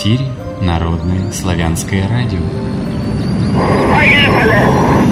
эфире Народное славянское радио. Поехали!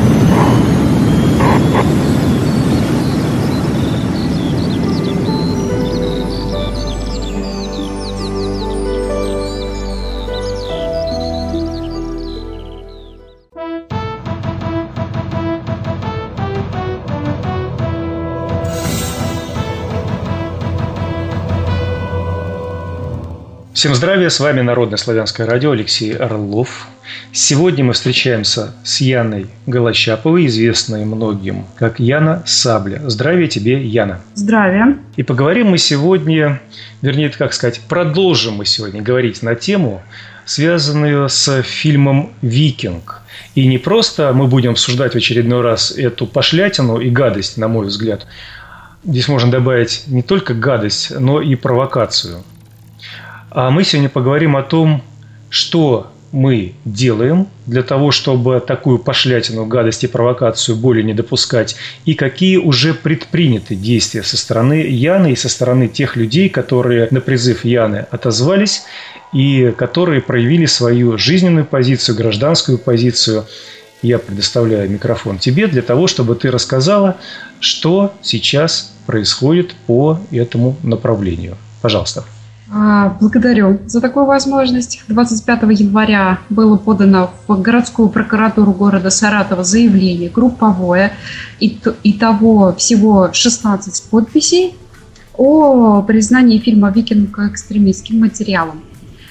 Всем здравия, с вами Народное славянское радио, Алексей Орлов. Сегодня мы встречаемся с Яной Голощаповой, известной многим как Яна Сабля. Здравия тебе, Яна. Здравия. И поговорим мы сегодня, вернее, продолжим мы сегодня говорить на тему, связанную с фильмом «Викинг». И не просто мы будем обсуждать в очередной раз эту пошлятину и гадость, на мой взгляд. Здесь можно добавить не только гадость, но и провокацию. А мы сегодня поговорим о том, что мы делаем для того, чтобы такую пошлятину, гадость и провокацию более не допускать, и какие уже предприняты действия со стороны Яны и со стороны тех людей, которые на призыв Яны отозвались и которые проявили свою жизненную позицию, гражданскую позицию. Я предоставляю микрофон тебе для того, чтобы ты рассказала, что сейчас происходит по этому направлению. Пожалуйста. Благодарю за такую возможность. 25 января было подано в городскую прокуратуру города Саратова заявление групповое, итого всего 16 подписей о признании фильма «Викинг» экстремистским материалом.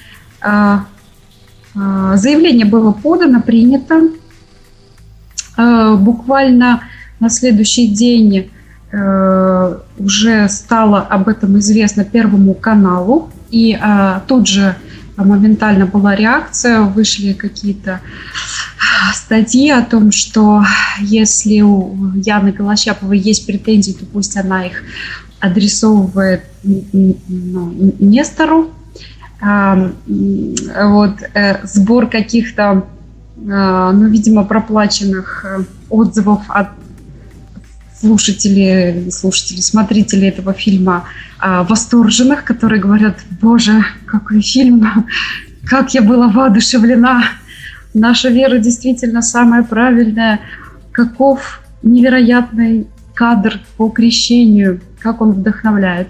Заявление было подано, принято. Буквально на следующий день уже стало об этом известно Первому каналу, и тут же моментально была реакция, вышли какие-то статьи о том, что если у Яны Голощаповой есть претензии, то пусть она их адресовывает Нестору. Сбор каких-то, видимо, проплаченных отзывов от слушателей, смотрителей этого фильма восторженных, которые говорят: «Боже, какой фильм, как я была воодушевлена, наша вера действительно самая правильная, каков невероятный кадр по крещению, как он вдохновляет».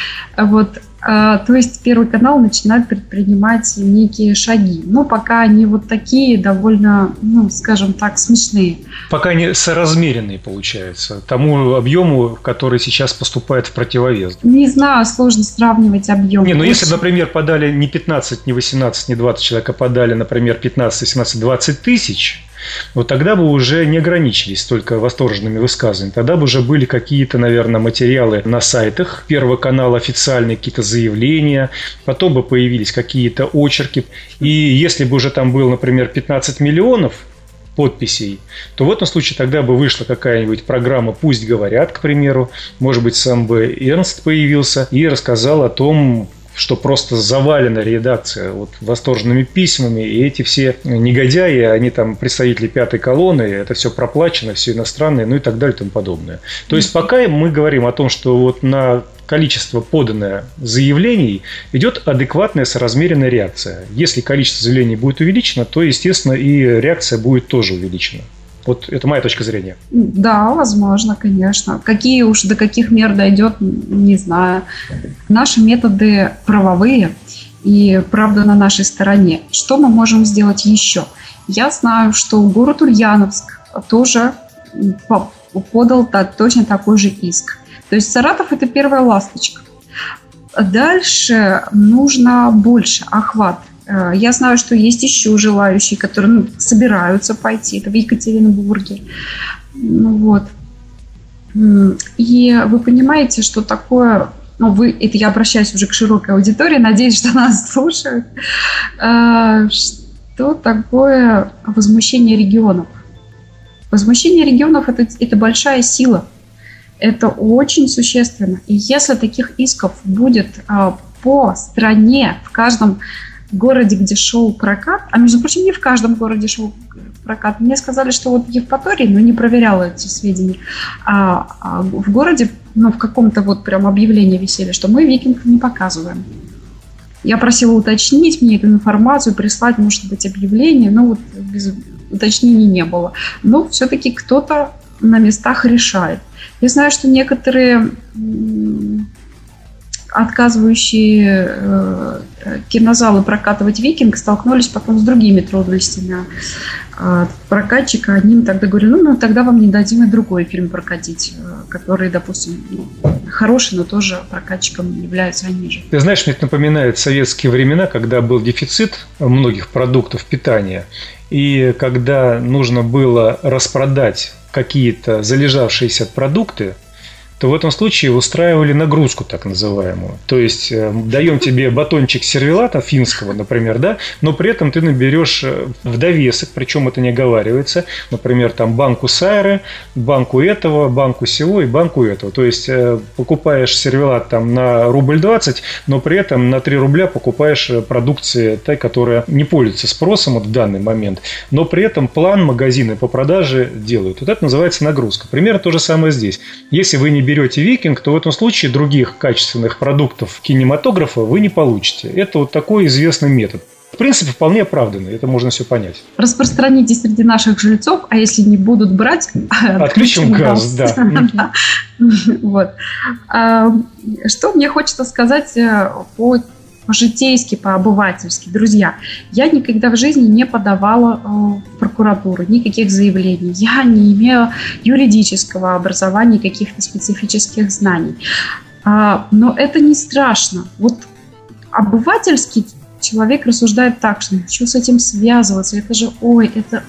То есть Первый канал начинает предпринимать некие шаги. Но пока они вот такие довольно, скажем так, смешные. Пока они соразмеренные, получается, тому объему, который сейчас поступает в противовес. Не знаю, сложно сравнивать объемы. Если, например, подали не 15, не 18, не 20 человек, а подали, например, 15, 17, 20 тысяч, вот тогда бы уже не ограничились только восторженными высказываниями. Тогда бы уже были какие-то, наверное, материалы на сайтах Первого канала, официальные какие-то заявления, потом бы появились какие-то очерки. И если бы уже там было, например, 15 миллионов подписей, то в этом случае тогда бы вышла какая-нибудь программа «Пусть говорят», к примеру. Может быть, сам бы Эрнст появился и рассказал о том, что просто завалена редакция восторженными письмами, и эти все негодяи, они там представители пятой колонны, это все проплачено, все иностранное, и так далее, и тому подобное. То есть пока мы говорим о том, что на количество поданное заявлений идет адекватная соразмеренная реакция. Если количество заявлений будет увеличено, то, естественно, и реакция будет тоже увеличена. Это моя точка зрения. Да, возможно, конечно. До каких мер дойдет, не знаю. Наши методы правовые, и правда на нашей стороне. Что мы можем сделать еще? Я знаю, что город Ульяновск тоже подал точно такой же иск. То есть Саратов – это первая ласточка. Дальше нужно больше охват. Я знаю, что есть еще желающие, которые собираются пойти. Это в Екатеринбурге. И вы понимаете, что такое... это я обращаюсь уже к широкой аудитории, надеюсь, что нас слушают. Что такое возмущение регионов? Возмущение регионов – это большая сила. Это очень существенно. И если таких исков будет по стране, в каждом городе, где шел прокат, а между прочим, не в каждом городе шел прокат. Мне сказали, что в Евпатории, но не проверяла эти сведения, в городе, в каком-то прям объявлении висели, что мы «Викинг» не показываем. Я просила уточнить мне эту информацию, прислать, может быть, объявление, но вот без уточнений не было. Но все-таки кто-то на местах решает. Я знаю, что некоторые отказывающие кинозалы прокатывать «Викинг» столкнулись потом с другими трудностями. Прокатчика, они им тогда говорили, ну, тогда вам не дадим и другой фильм прокатить, который, допустим, хороший, но тоже прокатчиком являются они же. Ты знаешь, мне это напоминает советские времена, когда был дефицит многих продуктов питания, и когда нужно было распродать какие-то залежавшиеся продукты, то в этом случае устраивали нагрузку так называемую. То есть даем тебе батончик сервелата финского, например, да, но при этом ты наберешь в довесок, причем это не оговаривается, например, там банку сайры, банку этого, банку сего и банку этого. То есть покупаешь сервелат там на рубль 20, но при этом на 3 рубля покупаешь продукции, той, которая не пользуется спросом вот в данный момент, но при этом план магазины по продаже делают. Вот это называется нагрузка. Примерно то же самое здесь. Если вы не берете «Викинг», то в этом случае других качественных продуктов кинематографа вы не получите. Это вот такой известный метод. В принципе, вполне оправданный, это можно все понять. Распространите среди наших жильцов, а если не будут брать, отключим газ, да. Вот. Что мне хочется сказать по-житейски, по-обывательски. Друзья, я никогда в жизни не подавала в прокуратуру никаких заявлений. Я не имею юридического образования, каких-то специфических знаний. Но это не страшно. Вот обывательский человек рассуждает так, что что с этим связываться, это же, это...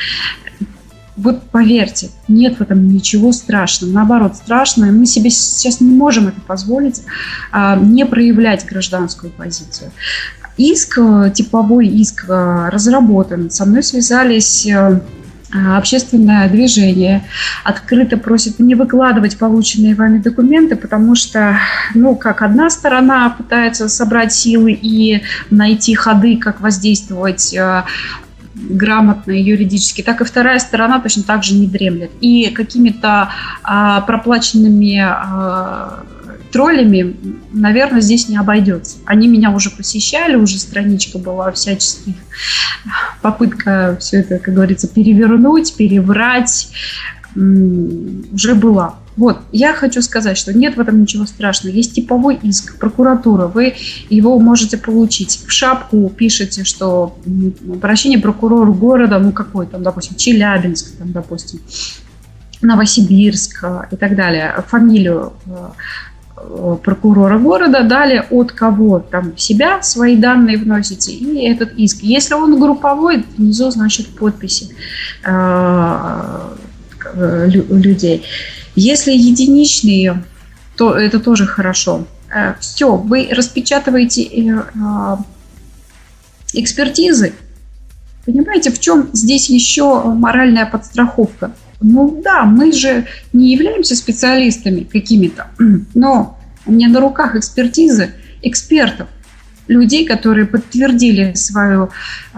Вот поверьте, нет в этом ничего страшного. Наоборот, страшно, и мы себе сейчас не можем это позволить, не проявлять гражданскую позицию. Типовой иск разработан. Со мной связались общественное движение, открыто просит не выкладывать полученные вами документы, потому что, как одна сторона пытается собрать силы и найти ходы, как воздействовать грамотно и юридически, так и вторая сторона точно так же не дремлет. И какими-то проплаченными троллями, наверное, здесь не обойдется. Они меня уже посещали, уже страничка была всяческих. Попытка все это, как говорится, перевернуть, переврать уже была. Вот, я хочу сказать, что нет в этом ничего страшного. Есть типовой иск, прокуратура, вы его можете получить. В шапку пишете, что обращение прокурора города, какой там, допустим, Челябинск, там, допустим, Новосибирск и так далее, фамилию прокурора города, далее от кого там себя, свои данные вносите и этот иск. Если он групповой, внизу, значит, подписи людей. Если единичные, то это тоже хорошо. Все, вы распечатываете экспертизы. Понимаете, в чем здесь еще моральная подстраховка? Да, мы же не являемся специалистами какими-то, но у меня на руках экспертизы экспертов, людей, которые подтвердили свою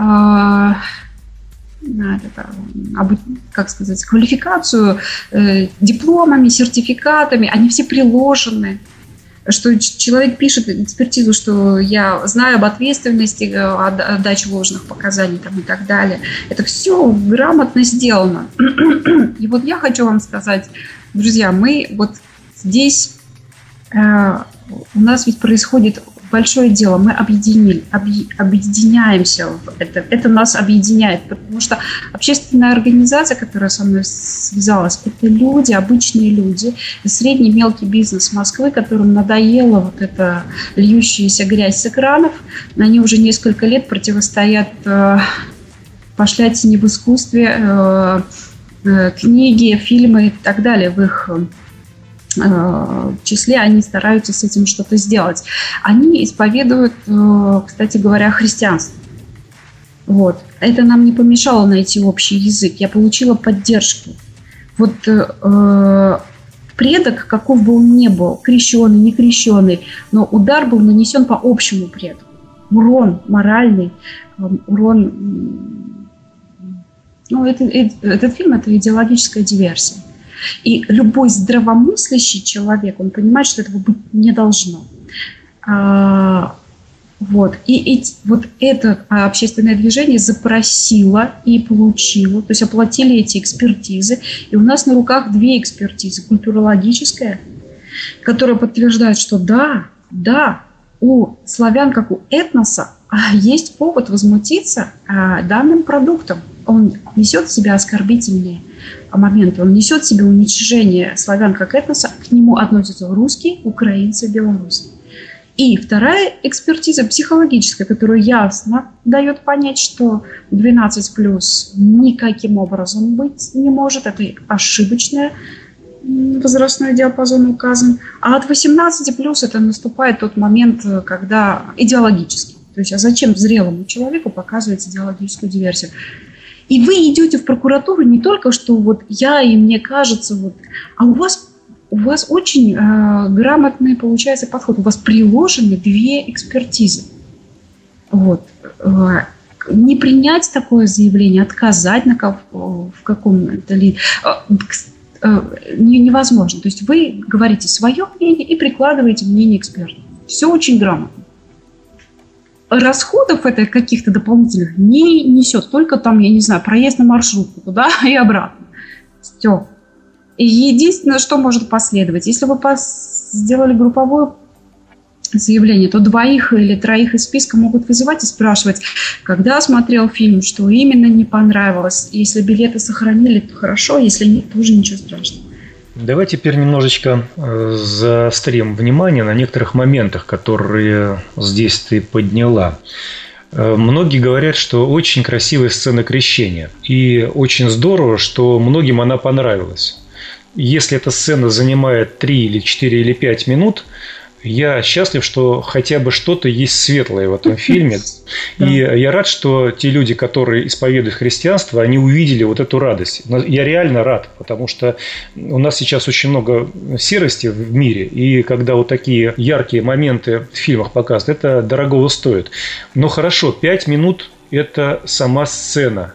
квалификацию дипломами, сертификатами, они все приложены. Что человек пишет экспертизу, что я знаю об ответственности, о даче ложных показаний и так далее. Это все грамотно сделано. И вот я хочу вам сказать, друзья, мы вот здесь, у нас ведь происходит большое дело, мы объединяемся в это. Это нас объединяет, потому что общественная организация, которая со мной связалась, это люди, обычные люди, средний мелкий бизнес Москвы, которым надоела вот эта льющаяся грязь с экранов. Они уже несколько лет противостоят пошлятине в искусстве, книги, фильмы и так далее в их числе, они стараются с этим что-то сделать. Они исповедуют, кстати говоря, христианство. Вот. Это нам не помешало найти общий язык. Я получила поддержку. Вот предок, каков бы он ни был, крещеный, не крещеный, но удар был нанесен по общему предку. Урон моральный, урон... этот фильм – это идеологическая диверсия. И любой здравомыслящий человек, он понимает, что этого быть не должно. Вот. Вот это общественное движение запросило и получило, то есть оплатили эти экспертизы. И у нас на руках две экспертизы. Культурологическая, которая подтверждает, что да, у славян, как у этноса, есть повод возмутиться данным продуктом. Он несет в себе оскорбительные моменты, он несет в себе уничижение славян как этноса, к нему относятся русские, украинцы, белорусы. И вторая экспертиза психологическая, которая ясно дает понять, что 12+ никаким образом быть не может, это ошибочная возрастной диапазон указан, а от 18+ это наступает тот момент, когда идеологический. То есть, а зачем зрелому человеку показывать идеологическую диверсию? И вы идете в прокуратуру не только, что вот я и мне кажется, вот, а у вас очень грамотный получается подход. У вас приложены две экспертизы. Вот. Не принять такое заявление, отказать в каком-то невозможно. То есть вы говорите свое мнение и прикладываете мнение эксперта. Все очень грамотно. Расходов это каких-то дополнительных не несет. Только там, я не знаю, проезд на маршрутку туда и обратно. Все. И единственное, что может последовать, если вы сделали групповое заявление, то 2 или 3 из списка могут вызывать и спрашивать, когда смотрел фильм, что именно не понравилось. Если билеты сохранили, то хорошо, если нет, тоже ничего страшного. Давай теперь немножечко заострим внимание на некоторых моментах, которые здесь ты подняла. Многие говорят, что очень красивая сцена крещения. И очень здорово, что многим она понравилась. Если эта сцена занимает 3 или 4 или 5 минут, я счастлив, что хотя бы что-то есть светлое в этом фильме. И я рад, что те люди, которые исповедуют христианство, они увидели вот эту радость. Я реально рад, потому что у нас сейчас очень много серости в мире. И когда вот такие яркие моменты в фильмах показывают, это дорогого стоит. Но хорошо, 5 минут – это сама сцена.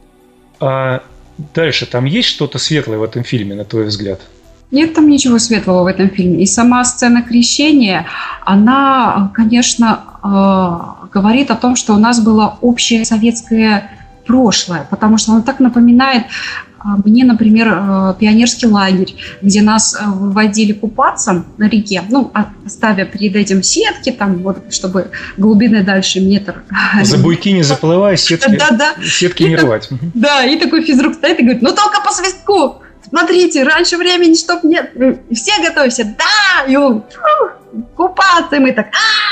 А дальше там есть что-то светлое в этом фильме, на твой взгляд? Нет там ничего светлого в этом фильме. И сама сцена крещения, она, конечно, говорит о том, что у нас было общее советское прошлое, потому что она так напоминает мне, например, пионерский лагерь, где нас выводили купаться на реке, ставя перед этим сетки, там, вот, чтобы глубины дальше метр. За буйки не заплывай, сетки не рвать. Да, и такой физрук стоит и говорит, только по свистку. Смотрите, раньше времени, чтоб нет. Все готовься. Да! И он купаться, и мы так.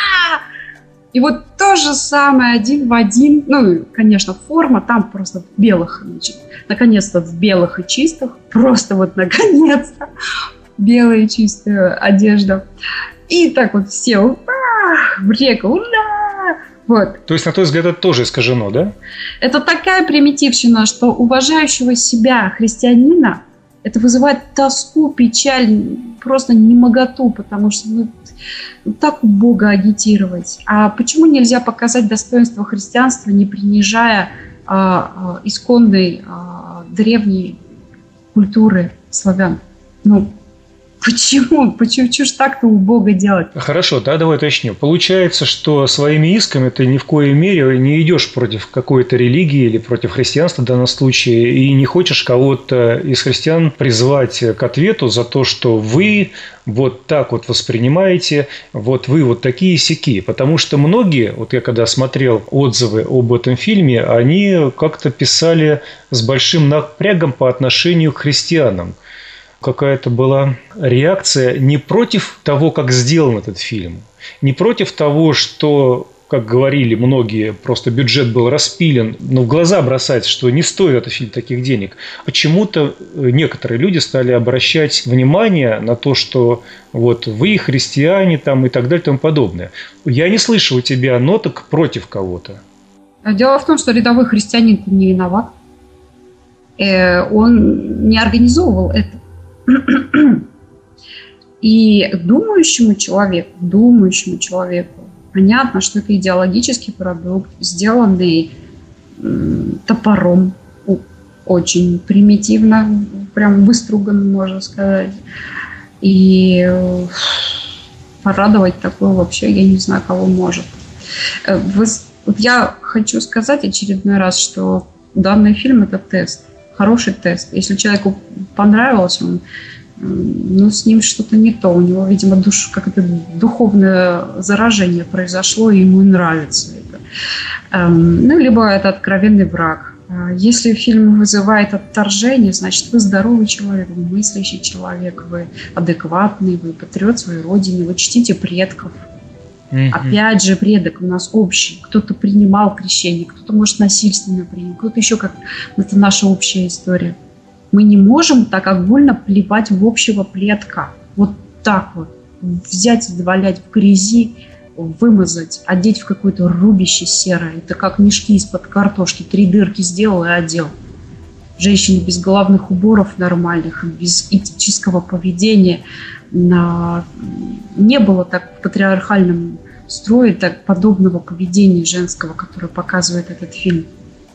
И вот то же самое, один в один. Конечно, форма там просто в белых, наконец-то в белых и чистых. Просто вот наконец-то белая и чистая одежда. И так вот все в реку. Ура! Вот. То есть, на твой взгляд, это тоже искажено, да? Это такая примитивщина, что уважающего себя христианина это вызывает тоску, печаль, просто немоготу, потому что так у Бога агитировать. А почему нельзя показать достоинство христианства, не принижая исконной древней культуры славян? Почему? Почему ж так-то у Бога делать? Хорошо, давай уточню. Получается, что своими исками ты ни в коей мере не идешь против какой-то религии или против христианства в данном случае, и не хочешь кого-то из христиан призвать к ответу за то, что вы вот так вот воспринимаете, вот вы вот такие-сяки. Потому что многие, вот я когда смотрел отзывы об этом фильме, они как-то писали с большим напрягом по отношению к христианам. Какая-то была реакция не против того, как сделан этот фильм, не против того, что, как говорили многие, просто бюджет был распилен, но в глаза бросается, что не стоит этот фильм таких денег. Почему-то некоторые люди стали обращать внимание на то, что вот вы христиане там и так далее и тому подобное. Я не слышал у тебя ноток против кого-то. Дело в том, что рядовой христианин не виноват. Он не организовывал это. И думающему человеку понятно, что это идеологический продукт, сделанный топором, очень примитивно, прям выструган, можно сказать. И порадовать такое вообще, я не знаю, кого может. Я хочу сказать очередной раз, что данный фильм – это тест, хороший тест. Если человеку понравился, с ним что-то не то. У него, видимо, как-то духовное заражение произошло, и ему нравится это. Либо это откровенный враг. Если фильм вызывает отторжение, значит, вы здоровый человек, вы мыслящий человек, вы адекватный, вы патриот своей родины, вы чтите предков. Опять же, предок у нас общий. Кто-то принимал крещение, кто-то, может, насильственно принял, кто-то еще как... Это наша общая история. Мы не можем так огульно плевать в общего предка. Вот так вот. Взять, завалять в грязи, вымазать, одеть в какое-то рубище серое. Это как мешки из-под картошки. 3 дырки сделал и одел. Женщины без головных уборов нормальных, без этического поведения. Не было так в патриархальном строе так подобного поведения женского, которое показывает этот фильм.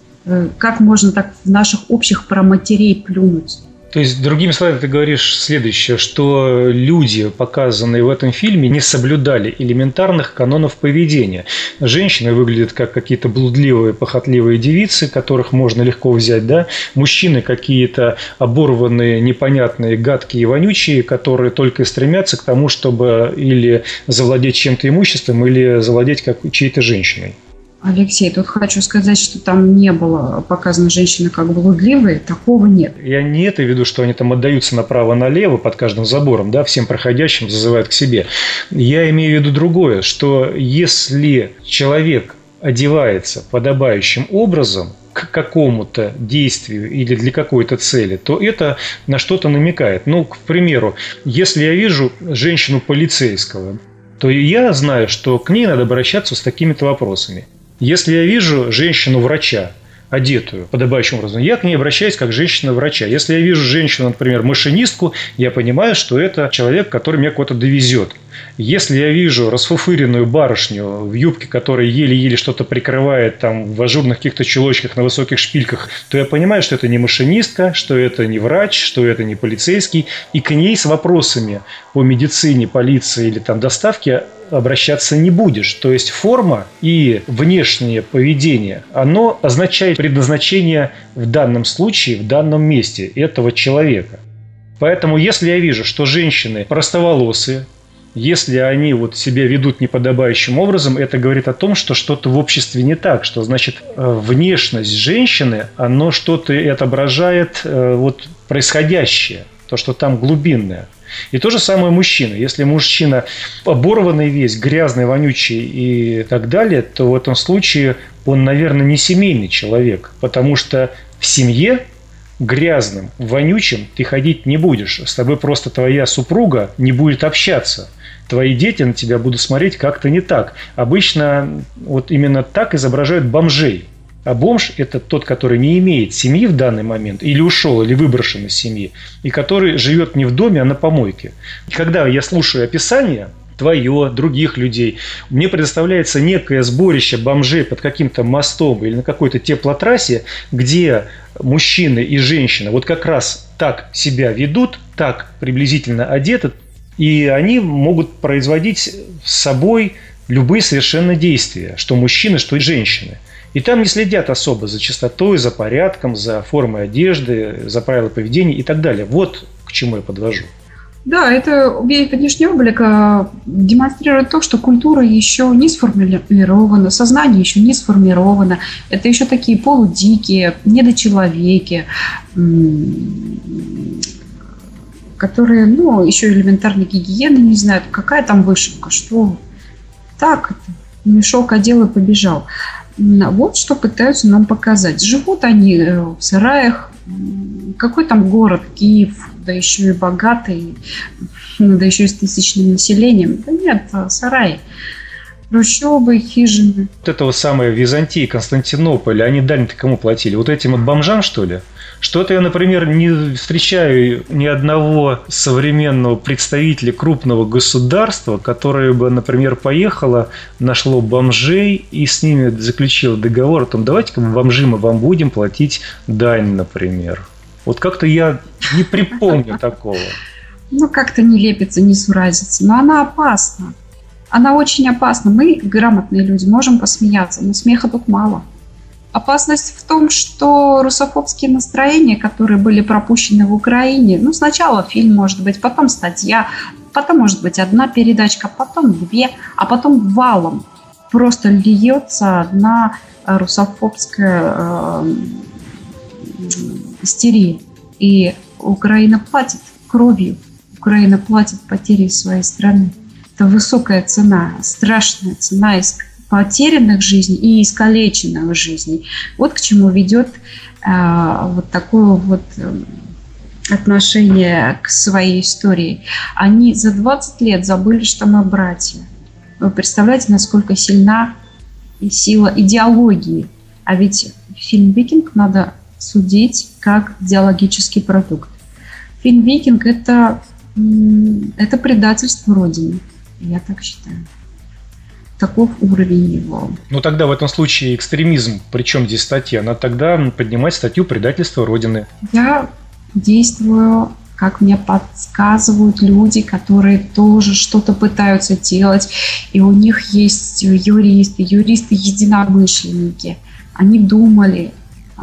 Как можно так в наших общих про матерей плюнуть? То есть, другими словами, ты говоришь следующее, что люди, показанные в этом фильме, не соблюдали элементарных канонов поведения. Женщины выглядят как какие-то блудливые, похотливые девицы, которых можно легко взять, да? Мужчины какие-то оборванные, непонятные, гадкие и вонючие, которые только и стремятся к тому, чтобы или завладеть чем-то имуществом, или завладеть чьей-то женщиной. Алексей, тут хочу сказать, что там не было показано женщины как блудливые, такого нет. Я не это веду, что они там отдаются направо-налево под каждым забором, да, всем проходящим зазывают к себе. Я имею в виду другое, что если человек одевается подобающим образом к какому-то действию или для какой-то цели, то это на что-то намекает. К примеру, если я вижу женщину полицейского, то я знаю, что к ней надо обращаться с такими-то вопросами. Если я вижу женщину-врача, одетую подобающим образом, я к ней обращаюсь как женщина-врача. Если я вижу женщину, например, машинистку, я понимаю, что это человек, который меня куда-то довезет. Если я вижу расфуфыренную барышню в юбке, которая еле-еле что-то прикрывает там, в ажурных каких-то чулочках на высоких шпильках, то я понимаю, что это не машинистка, что это не врач, что это не полицейский. И к ней с вопросами по медицине, полиции или там доставке обращаться не будешь. То есть форма и внешнее поведение, оно означает предназначение в данном случае, в данном месте этого человека. Поэтому если я вижу, что женщины простоволосые, если они себя ведут неподобающим образом, это говорит о том, что что-то в обществе не так, что значит внешность женщины, оно что-то отображает происходящее, то, что там глубинное. И то же самое мужчина. Если мужчина оборванный весь, грязный, вонючий и так далее, то в этом случае он, наверное, не семейный человек, потому что в семье грязным, вонючим ты ходить не будешь. С тобой просто твоя супруга не будет общаться. Твои дети на тебя будут смотреть как-то не так. Обычно именно так изображают бомжей. А бомж – это тот, который не имеет семьи в данный момент, или ушел, или выброшен из семьи, и который живет не в доме, а на помойке. И когда я слушаю описание твое, других людей, мне предоставляется некое сборище бомжей под каким-то мостом или на какой-то теплотрассе, где мужчины и женщины как раз так себя ведут, так приблизительно одеты, и они могут производить с собой любые совершенно действия, что мужчины, что и женщины. И там не следят особо за чистотой, за порядком, за формой одежды, за правила поведения и так далее. Вот к чему я подвожу. Да, это внешний облик демонстрирует то, что культура еще не сформирована, сознание еще не сформировано. Это еще такие полудикие, недочеловеки, которые, еще элементарной гигиены не знают. Какая там вышивка, что так, мешок одел и побежал. Вот что пытаются нам показать. Живут они в сараях. Какой там город? Киев, да еще и богатый, да еще и с тысячным населением. Да нет, сараи. Хрущёвы, хижины. Это самое Византия, Константинополь, они дань-то кому платили? Этим бомжам, что ли? Что-то я, например, не встречаю ни одного современного представителя крупного государства, которое бы, например, поехало, нашло бомжей и с ними заключило договор о том, давайте-ка бомжи мы вам будем платить дань, например. Как-то я не припомню такого. Как-то не лепится, не суразится. Но она опасна. Она очень опасна. Мы, грамотные люди, можем посмеяться, но смеха тут мало. Опасность в том, что русофобские настроения, которые были пропущены в Украине, ну, сначала фильм, может быть, потом статья, потом, может быть, одна передачка, потом две, а потом валом просто льется одна русофобская истерия. И Украина платит кровью, Украина платит потери своей страны. Это высокая цена, страшная цена потерянных жизней и искалеченных жизней. Вот к чему ведет вот такое вот отношение к своей истории. Они за 20 лет забыли, что мы братья. Вы представляете, насколько сильна сила идеологии. А ведь фильм «Викинг» надо судить как идеологический продукт. Фильм «Викинг» — это предательство Родины. Я так считаю. Таков уровень его. Ну тогда в этом случае экстремизм, причем здесь статья, надо тогда поднимать статью предательства Родины. Я действую, как мне подсказывают люди, которые тоже что-то пытаются делать, и у них есть юристы-единомышленники. Они думали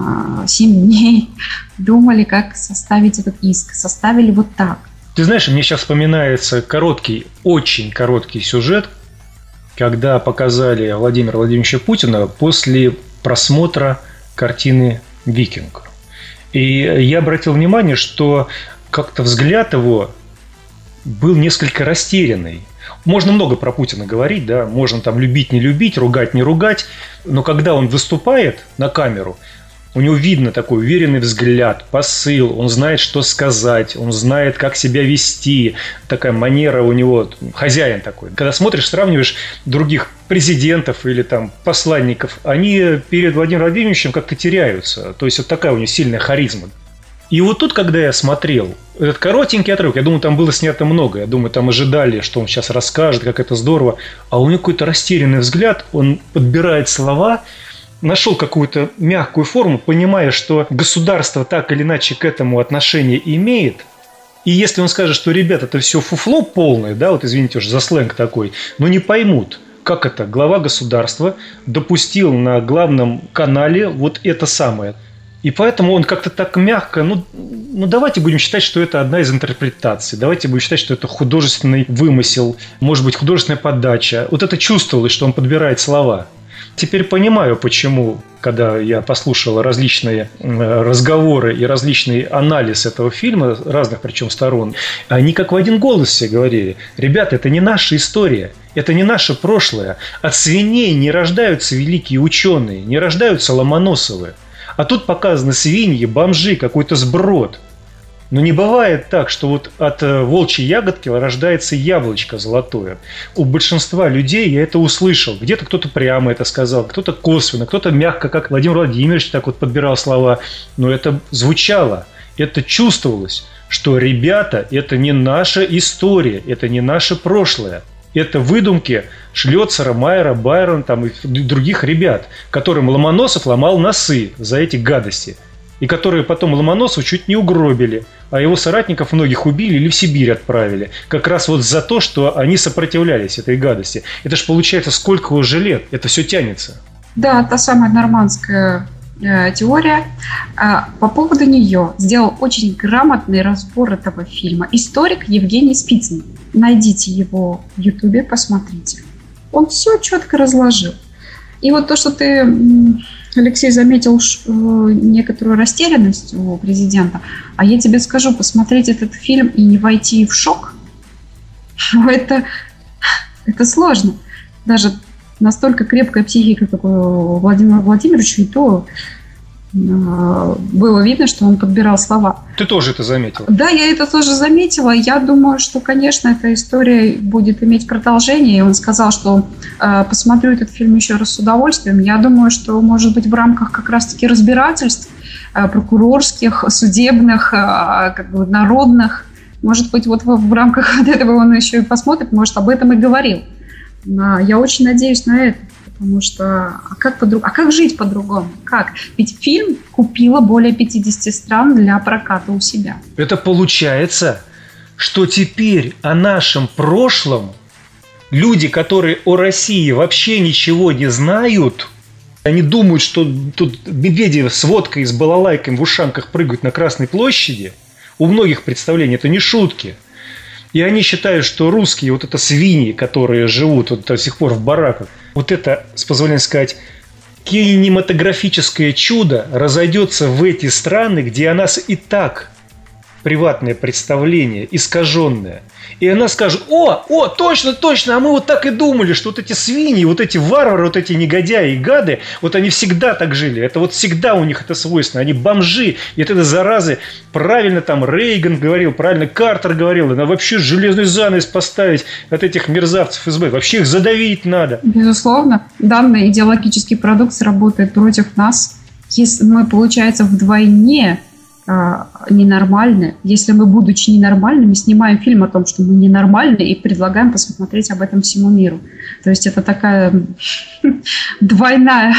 7 дней, думали, как составить этот иск, составили вот так. Ты знаешь, мне сейчас вспоминается очень короткий сюжет, когда показали Владимира Владимировича Путина после просмотра картины «Викинг». И я обратил внимание, что как-то взгляд его был несколько растерянный. Можно много про Путина говорить, да, можно там любить, не любить, ругать, не ругать, но когда он выступает на камеру, у него видно такой уверенный взгляд, посыл, он знает, что сказать, он знает, как себя вести, такая манера у него, хозяин такой. Когда смотришь, сравниваешь других президентов или там посланников, они перед Владимиром Владимировичем как-то теряются. То есть вот такая у него сильная харизма. И вот тут, когда я смотрел этот коротенький отрывок, я думаю, там было снято много, я думаю, там ожидали, что он сейчас расскажет, как это здорово, а у него какой-то растерянный взгляд, он подбирает слова, нашел какую-то мягкую форму, понимая, что государство так или иначе к этому отношение имеет. И если он скажет, что, ребята, это все фуфло полное, да, вот извините уж за сленг такой, но не поймут, как это глава государства допустил на главном канале вот это самое. И поэтому он как-то так мягко, ну давайте будем считать, что это одна из интерпретаций, давайте будем считать, что это художественный вымысел, может быть, художественная подача. Вот это чувствовалось, что он подбирает слова. Теперь понимаю, почему, когда я послушал различные разговоры и различный анализ этого фильма, разных причем сторон, они как в один голос все говорили: ребята, это не наша история, это не наше прошлое. От свиней не рождаются великие ученые, не рождаются Ломоносовы. А тут показаны свиньи, бомжи, какой-то сброд. Но не бывает так, что вот от волчьей ягодки рождается яблочко золотое. У большинства людей я это услышал. Где-то кто-то прямо это сказал, кто-то косвенно, кто-то мягко, как Владимир Владимирович так вот подбирал слова. Но это звучало, это чувствовалось, что, ребята, это не наша история, это не наше прошлое. Это выдумки Шлёцера, Майера, Байрона там, и других ребят, которым Ломоносов ломал носы за эти гадости. И которые потом Ломоносова чуть не угробили, а его соратников многих убили или в Сибирь отправили. Как раз вот за то, что они сопротивлялись этой гадости. Это же получается сколько уже лет, это все тянется. Да, та самая нормандская теория. По поводу нее сделал очень грамотный разбор этого фильма историк Евгений Спицын. Найдите его в Ютубе, посмотрите. Он все четко разложил. И вот то, что ты, Алексей, заметил некоторую растерянность у президента, а я тебе скажу, посмотреть этот фильм и не войти в шок, это сложно. Даже настолько крепкая психика, как у Владимира Владимировича, и то было видно, что он подбирал слова. Ты тоже это заметила? Да, я это тоже заметила. Я думаю, что, конечно, эта история будет иметь продолжение. И он сказал, что посмотрю этот фильм еще раз с удовольствием. Я думаю, что, может быть, в рамках как раз-таки разбирательств прокурорских, судебных, как бы народных, может быть, вот в рамках вот этого он еще и посмотрит, может, об этом и говорил. Я очень надеюсь на это. Потому что, как жить по-другому? Как? Ведь фильм купило более 50 стран для проката у себя. Это получается, что теперь о нашем прошлом Люди, которые о России вообще ничего не знают, они думают, что тут медведи с водкой и с балалайкой в ушанках прыгают на Красной площади. У многих представлений это не шутки. И они считают, что русские, вот это свиньи, которые живут вот до сих пор в бараках, вот это, с позволения сказать, кинематографическое чудо разойдется в эти страны, где о нас и так приватное представление, искаженное. И она скажет: о, точно, а мы вот так и думали, что вот эти свиньи, вот эти варвары, вот эти негодяи и гады, вот они всегда так жили. Это вот всегда у них это свойственно. Они бомжи. И это заразы. Правильно там Рейган говорил, правильно Картер говорил. Надо вообще железный занавес поставить от этих мерзавцев ФСБ. Вообще их задавить надо. Безусловно. Данный идеологический продукт сработает против нас. Если мы, получается, вдвойне ненормальны. Если мы, будучи ненормальными, снимаем фильм о том, что мы ненормальны, и предлагаем посмотреть об этом всему миру. То есть это такая двойная...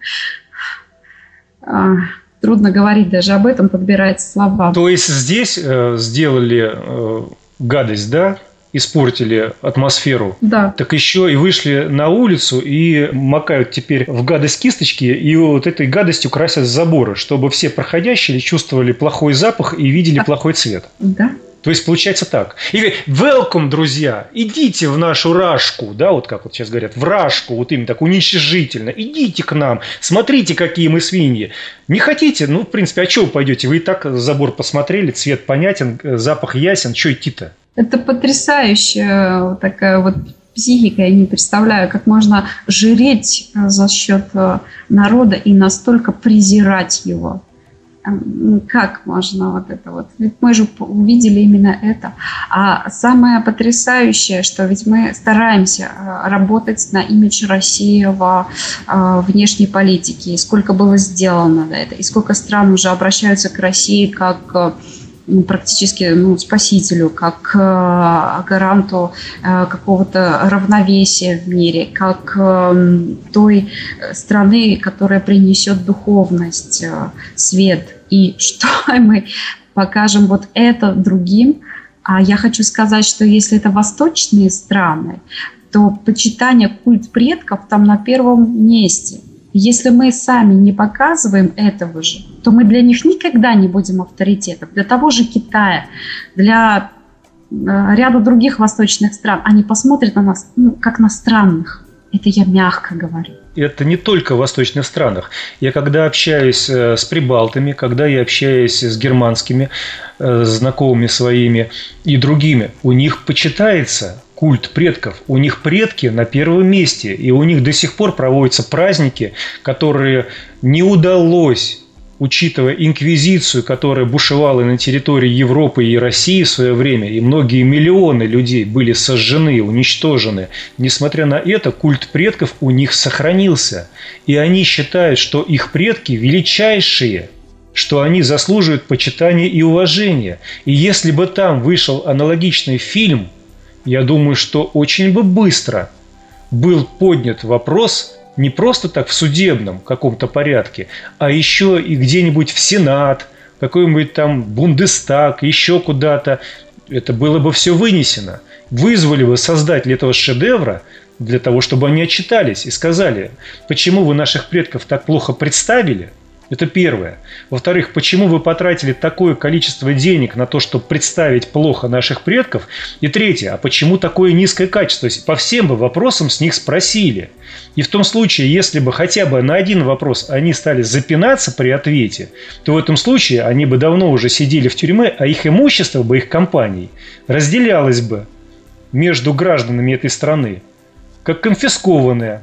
Трудно говорить даже об этом, подбирать слова. То есть здесь сделали гадость, да? Испортили атмосферу, да. Так еще и вышли на улицу и макают теперь в гадость кисточки и вот этой гадостью красят заборы, чтобы все проходящие чувствовали плохой запах и видели плохой цвет. Да. То есть получается так. И welcome, друзья, идите в нашу Рашку, да, вот как вот сейчас говорят, в Рашку, вот именно так уничижительно, идите к нам, смотрите, какие мы свиньи. Не хотите? Ну, в принципе, а что вы пойдете? Вы и так забор посмотрели, цвет понятен, запах ясен, что идти-то? Это потрясающая такая вот психика. Я не представляю, как можно жреть за счет народа и настолько презирать его. Как можно вот это вот? Ведь мы же увидели именно это. А самое потрясающее, что ведь мы стараемся работать на имидж России во внешней политике. И сколько было сделано на это. И сколько стран уже обращаются к России как практически спасителю, как к гаранту какого-то равновесия в мире, как той страны, которая принесет духовность, свет. И что мы покажем вот это другим. А я хочу сказать, что если это восточные страны, то почитание, культ предков там на первом месте. Если мы сами не показываем этого же, то мы для них никогда не будем авторитетом. Для того же Китая, для ряда других восточных стран, они посмотрят на нас как на странных. Это я мягко говорю. Это не только в восточных странах. Я когда общаюсь с прибалтами, когда я общаюсь с германскими знакомыми своими и другими, у них почитается культ предков. У них предки на первом месте. И у них до сих пор проводятся праздники, которые не удалось, учитывая инквизицию, которая бушевала на территории Европы и России в свое время, и многие миллионы людей были сожжены, уничтожены. Несмотря на это, культ предков у них сохранился. И они считают, что их предки величайшие, что они заслуживают почитания и уважения. И если бы там вышел аналогичный фильм, я думаю, что очень бы быстро был поднят вопрос не просто так в судебном каком-то порядке, а еще и где-нибудь в Сенат, какой-нибудь там Бундестаг, еще куда-то. Это было бы все вынесено. Вызвали бы создателей этого шедевра для того, чтобы они отчитались и сказали, почему вы наших предков так плохо представили. Это первое. Во-вторых, почему вы потратили такое количество денег на то, чтобы представить плохо наших предков? И третье, а почему такое низкое качество? То есть по всем бы вопросам с них спросили. И в том случае, если бы хотя бы на один вопрос они стали запинаться при ответе, то в этом случае они бы давно уже сидели в тюрьме, а их имущество бы, их компаний, разделялось бы между гражданами этой страны, как конфискованное,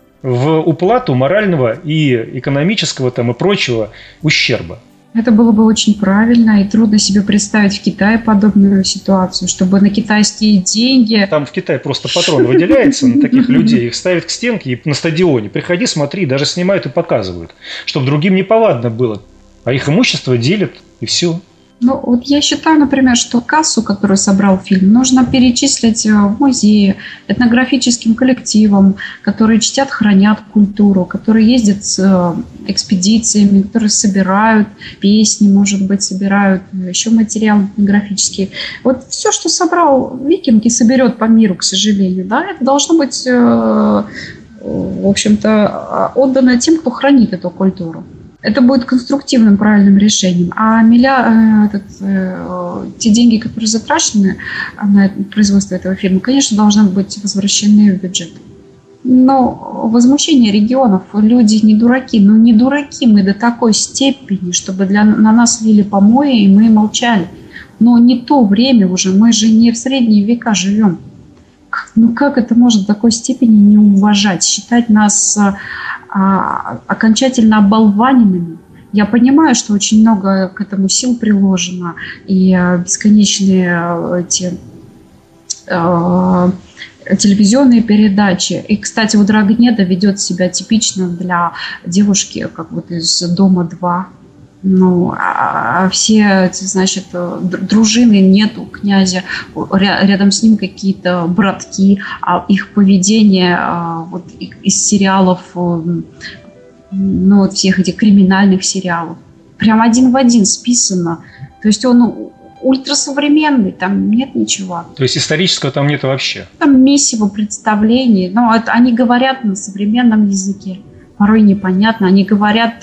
в уплату морального и экономического там, и прочего ущерба. Это было бы очень правильно, и трудно себе представить в Китае подобную ситуацию, чтобы на китайские деньги... Там в Китае просто патрон выделяется на таких людей, их ставят к стенке и на стадионе. Приходи, смотри, даже снимают и показывают, чтобы другим неповадно было. А их имущество делят, и все. Ну, вот я считаю, например, что кассу, которую собрал фильм, нужно перечислить в музеи, этнографическим коллективам, которые чтят, хранят культуру, которые ездят с экспедициями, которые собирают песни, может быть, собирают еще материал этнографический. Вот все, что собрал Викинг и соберет по миру, к сожалению, да, это должно быть, в общем-то, отдано тем, кто хранит эту культуру. Это будет конструктивным, правильным решением. А те деньги, которые затрачены на производство этого фильма, конечно, должны быть возвращены в бюджет. Но возмущение регионов, люди не дураки. Но не дураки мы до такой степени, чтобы на нас лили помои, и мы молчали. Но не то время уже, мы же не в средние века живем. Ну как это может в такой степени не уважать, считать нас окончательно оболваненными? Я понимаю, что очень много к этому сил приложено, и бесконечные эти телевизионные передачи. И, кстати, вот Рогнеда ведет себя типично для девушки, как вот из «Дома-2». Ну, а все, значит, дружины нету князя, рядом с ним какие-то братки, а их поведение вот из сериалов, ну, вот всех этих криминальных сериалов, прям один в один списано. То есть он ультрасовременный, там нет ничего. То есть исторического там нет вообще? Там месиво представлений, но это, они говорят на современном языке, порой непонятно, они говорят...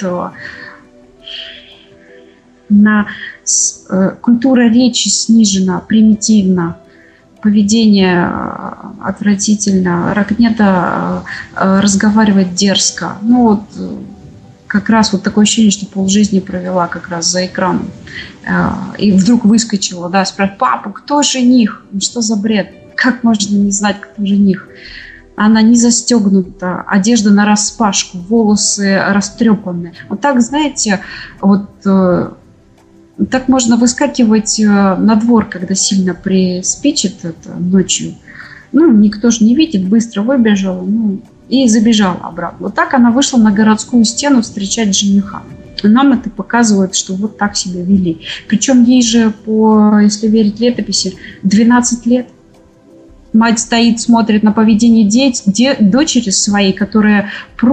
Культура речи снижена, примитивна, поведение отвратительно, Рогнеда разговаривает дерзко. Ну вот как раз вот такое ощущение, что полжизни провела как раз за экраном. И вдруг выскочила, да, спрашивает: папа, кто жених? Что за бред? Как можно не знать, кто жених? Она не застегнута, одежда нараспашку, волосы растрепаны. Вот так, знаете, вот... Так можно выскакивать на двор, когда сильно приспичит это ночью. Ну, никто же не видит, быстро выбежала, ну, и забежала обратно. Вот так она вышла на городскую стену встречать жениха. Нам это показывает, что вот так себя вели. Причем ей же, если верить летописи, 12 лет. Мать стоит, смотрит на поведение дочери своей, которая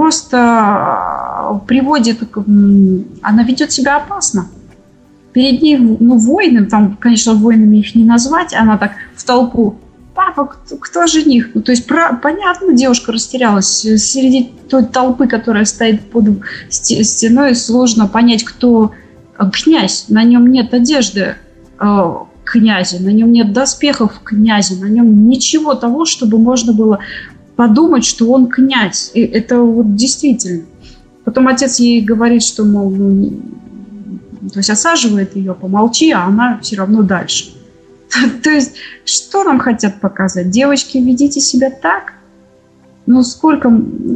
просто приводит... Она ведет себя опасно. Перед ней, ну, воины, там, конечно, воинами их не назвать, она так в толпу: папа, кто жених? Ну, то есть, понятно, девушка растерялась. Среди той толпы, которая стоит под стеной, сложно понять, кто князь. На нем нет одежды князя, на нем нет доспехов князя, на нем ничего того, чтобы можно было подумать, что он князь. И это вот действительно. Потом отец ей говорит, что, мол, то есть осаживает ее: помолчи, а она все равно дальше. То есть что нам хотят показать? Девочки, ведите себя так? Ну, сколько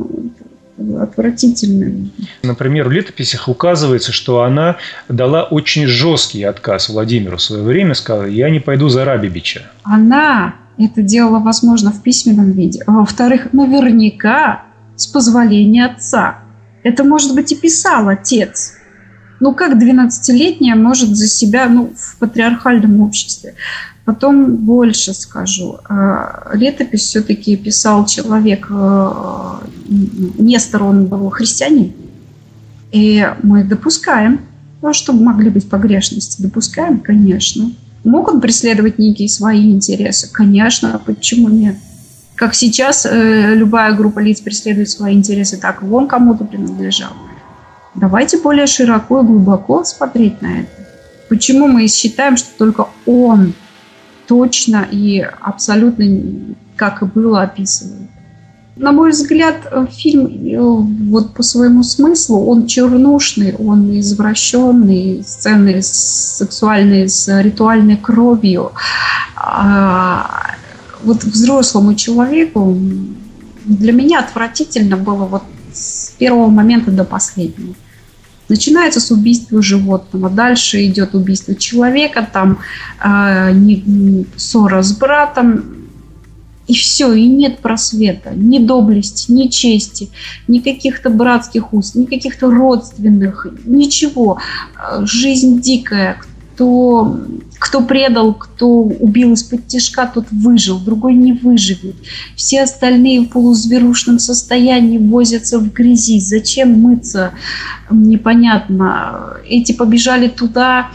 отвратительно. Например, в летописях указывается, что она дала очень жесткий отказ Владимиру в свое время, сказала: я не пойду за Рабибича. Она это делала, возможно, в письменном виде. А во-вторых, наверняка с позволения отца. Это, может быть, и писал отец. Ну, как 12-летняя может за себя, ну, в патриархальном обществе? Потом больше скажу. Летопись все-таки писал человек, Нестор, он был христианин. И мы допускаем, чтобы могли быть погрешности. Допускаем, конечно. Могут преследовать некие свои интересы? Конечно, почему нет? Как сейчас любая группа лиц преследует свои интересы, так и он кому-то принадлежал. Давайте более широко и глубоко смотреть на это. Почему мы считаем, что только он точно и абсолютно, как и было, описывает? На мой взгляд, фильм вот по своему смыслу, он чернушный, он извращенный, сцены сексуальные с ритуальной кровью. Вот взрослому человеку для меня отвратительно было вот с первого момента до последнего. Начинается с убийства животного, дальше идет убийство человека, там ссора с братом, и все, и нет просвета, ни доблести, ни чести, ни каких-то братских уз, ни каких-то родственных, ничего. Жизнь дикая. кто предал, кто убил из-под тишка, тот выжил, другой не выживет. Все остальные в полузверушном состоянии возятся в грязи. Зачем мыться? Непонятно. Эти побежали туда,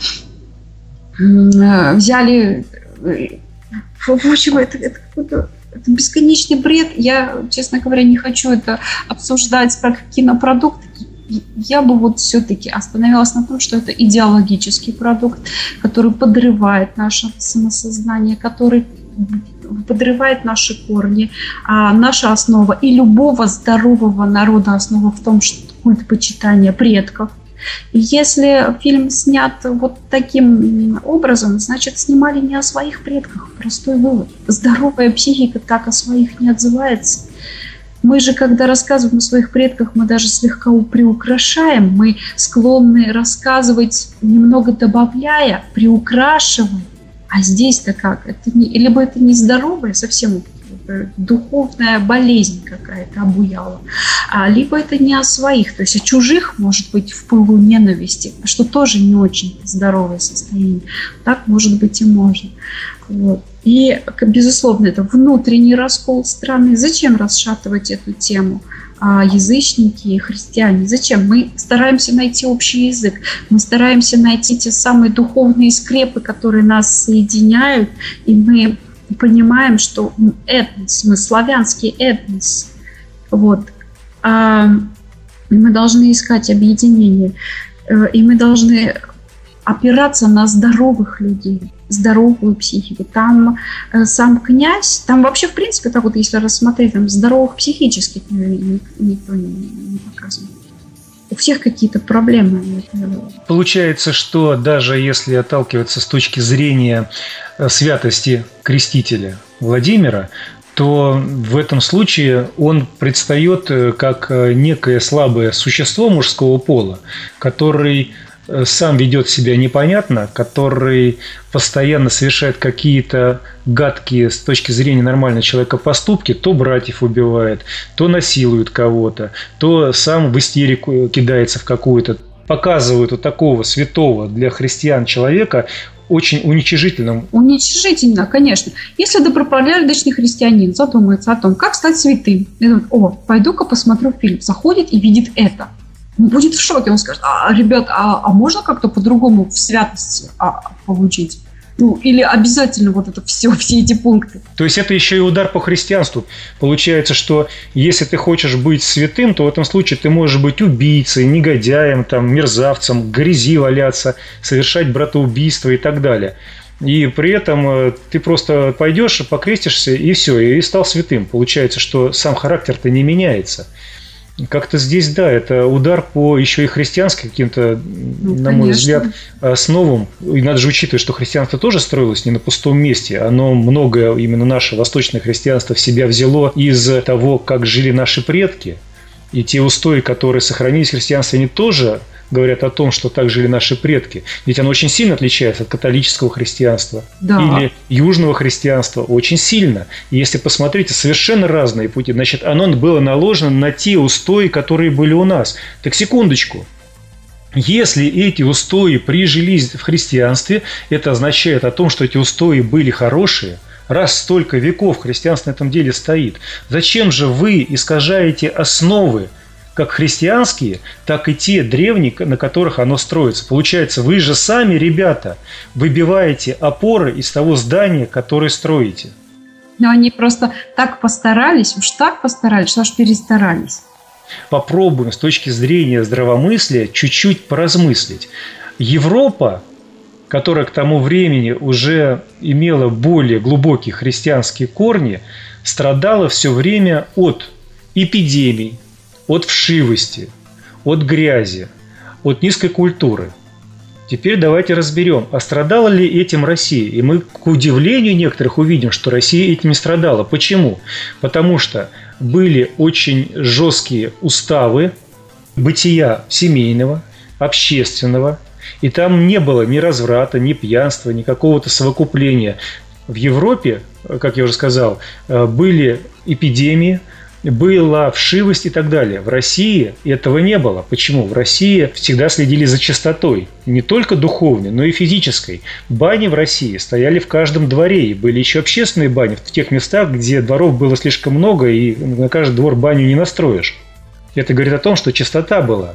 взяли... В общем, это бесконечный бред. Я, честно говоря, не хочу это обсуждать как кинопродукт. Я бы вот все-таки остановилась на том, что это идеологический продукт, который подрывает наше самосознание, который подрывает наши корни, наша основа. И любого здорового народа основа в том, что культ почитания предков. И если фильм снят вот таким образом, значит, снимали не о своих предках. Простой вывод. Здоровая психика так о своих не отзывается. Мы же, когда рассказываем о своих предках, мы даже слегка приукрашаем. Мы склонны рассказывать, немного добавляя, приукрашивая. А здесь-то как? Либо это нездоровая, совсем духовная болезнь какая-то обуяла, либо это не о своих, то есть о чужих, может быть, в пылу ненависти, что тоже не очень здоровое состояние. Так, может быть, и можно. Вот. И, безусловно, это внутренний раскол страны. Зачем расшатывать эту тему? Язычники и христиане. Зачем? Мы стараемся найти общий язык. Мы стараемся найти те самые духовные скрепы, которые нас соединяют, и мы понимаем, что этнос, мы славянский этнос. Вот. Мы должны искать объединение. И мы должны опираться на здоровых людей, здоровую психику. Там сам князь, там вообще, в принципе, так вот, если рассмотреть, там здоровых психических никто не показывает. У всех какие-то проблемы. Получается, что даже если отталкиваться с точки зрения святости крестителя Владимира, то в этом случае он предстает как некое слабое существо мужского пола, который сам ведет себя непонятно, который постоянно совершает какие-то гадкие с точки зрения нормального человека поступки, то братьев убивает, то насилует кого-то, то сам в истерику кидается в какую-то. Показывают вот такого святого для христиан человека очень уничижительным. Уничижительно, конечно. Если добропорядочный христианин задумается о том, как стать святым, и думает, пойду-ка посмотрю фильм, заходит и видит это. Он будет в шоке, он скажет, ребят, можно как-то по-другому в святость получить? Или обязательно вот это все эти пункты? То есть это еще и удар по христианству. Получается, что если ты хочешь быть святым, то в этом случае ты можешь быть убийцей, негодяем, мерзавцем, в грязи валяться, совершать братоубийство и так далее. И при этом ты просто пойдешь, покрестишься, и все, и стал святым. Получается, что сам характер-то не меняется. Как-то здесь, да, это удар по еще и христианским каким-то, на мой взгляд, основам. И надо же учитывать, что христианство тоже строилось не на пустом месте. Оно многое, именно наше восточное христианство, в себя взяло из того, как жили наши предки. И те устои, которые сохранились в христианстве, они тоже говорят о том, что так жили наши предки. Ведь оно очень сильно отличается от католического христианства. Да. Или южного христианства. Очень сильно. И если посмотрите, совершенно разные пути. Значит, оно было наложено на те устои, которые были у нас. Так секундочку. Если эти устои прижились в христианстве, это означает о том, что эти устои были хорошие. Раз столько веков христианство на этом деле стоит, зачем же вы искажаете основы, как христианские, так и те древние, на которых оно строится? Получается, вы же сами, ребята, выбиваете опоры из того здания, которое строите. Но они просто так постарались, что аж перестарались. Попробуем с точки зрения здравомыслия чуть-чуть поразмыслить. Европа, которая к тому времени уже имела более глубокие христианские корни, страдала все время от эпидемий, от вшивости, от грязи, от низкой культуры. Теперь давайте разберем, а страдала ли этим Россия? И мы, к удивлению некоторых, увидим, что Россия этим не страдала. Почему? Потому что были очень жесткие уставы бытия семейного, общественного, и там не было ни разврата, ни пьянства, ни какого-то совокупления. В Европе, как я уже сказал, были эпидемии, была вшивость и так далее. В России этого не было. Почему? В России всегда следили за чистотой. Не только духовной, но и физической. Бани в России стояли в каждом дворе. И были еще общественные бани в тех местах, где дворов было слишком много, и на каждый двор баню не настроишь. Это говорит о том, что чистота была.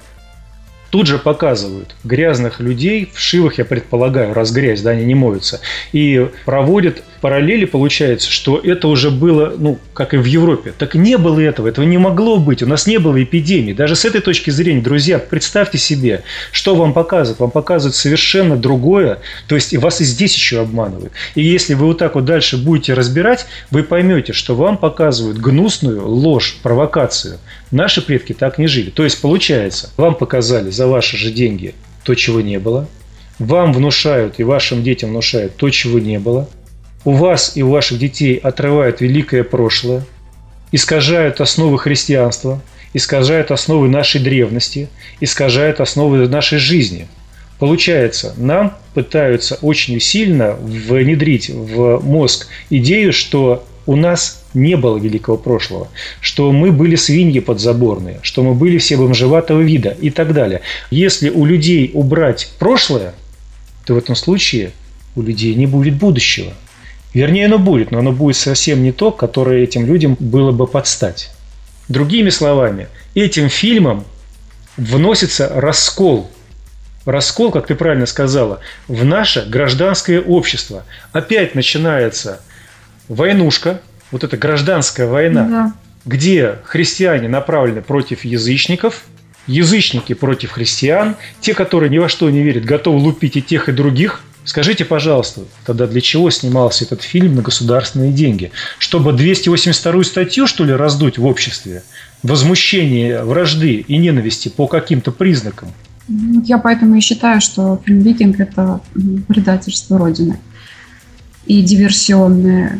Тут же показывают грязных людей, вшивых, я предполагаю, раз грязь, да, они не моются, и проводят параллели, получается, что это уже было, как и в Европе. Так не было этого не могло быть, у нас не было эпидемии. Даже с этой точки зрения, друзья, представьте себе, что вам показывают. Вам показывают совершенно другое, то есть вас и здесь еще обманывают. И если вы вот так вот дальше будете разбирать, вы поймете, что вам показывают гнусную ложь, провокацию. Наши предки так не жили. То есть, получается, вам показали за ваши же деньги то, чего не было. Вам внушают и вашим детям внушают то, чего не было. У вас и у ваших детей отрывают великое прошлое, искажают основы христианства, искажают основы нашей древности, искажают основы нашей жизни. Получается, нам пытаются очень сильно внедрить в мозг идею, что у нас не было великого прошлого, что мы были свиньи подзаборные, что мы были все бомжеватого вида и так далее. Если у людей убрать прошлое, то в этом случае у людей не будет будущего. Вернее, оно будет, но оно будет совсем не то, которое этим людям было бы подстать. Другими словами, этим фильмом вносится раскол. Раскол, как ты правильно сказала, в наше гражданское общество. Опять начинается войнушка, вот эта гражданская война, да, где христиане направлены против язычников, язычники против христиан, те, которые ни во что не верят, готовы лупить и тех, и других. Скажите, пожалуйста, тогда для чего снимался этот фильм на государственные деньги? Чтобы 282-ю статью, что ли, раздуть в обществе? Возмущение, вражды и ненависти по каким-то признакам? Я поэтому и считаю, что фильм «Викинг» – это предательство Родины. И диверсионный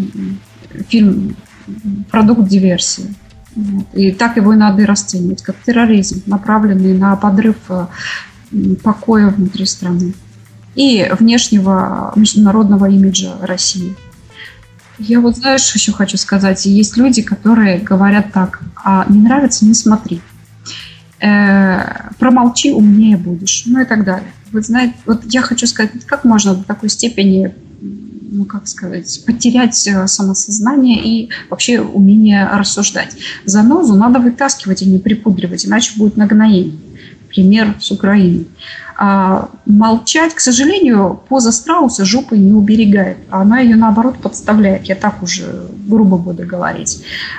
фильм, продукт диверсии. И так его и надо и расценивать, как терроризм, направленный на подрыв покоя внутри страны и внешнего международного имиджа России. Я вот, знаешь, еще хочу сказать, есть люди, которые говорят так: а не нравится, не смотри, промолчи, умнее будешь, и так далее. Вы знаете, вот я хочу сказать, как можно до такой степени, потерять самосознание и вообще умение рассуждать. Занозу надо вытаскивать и не припудривать, иначе будет нагноение. Пример с Украиной. Молчать, к сожалению, поза страуса жопой не уберегает, а она ее, наоборот, подставляет. Я так уже грубо буду говорить.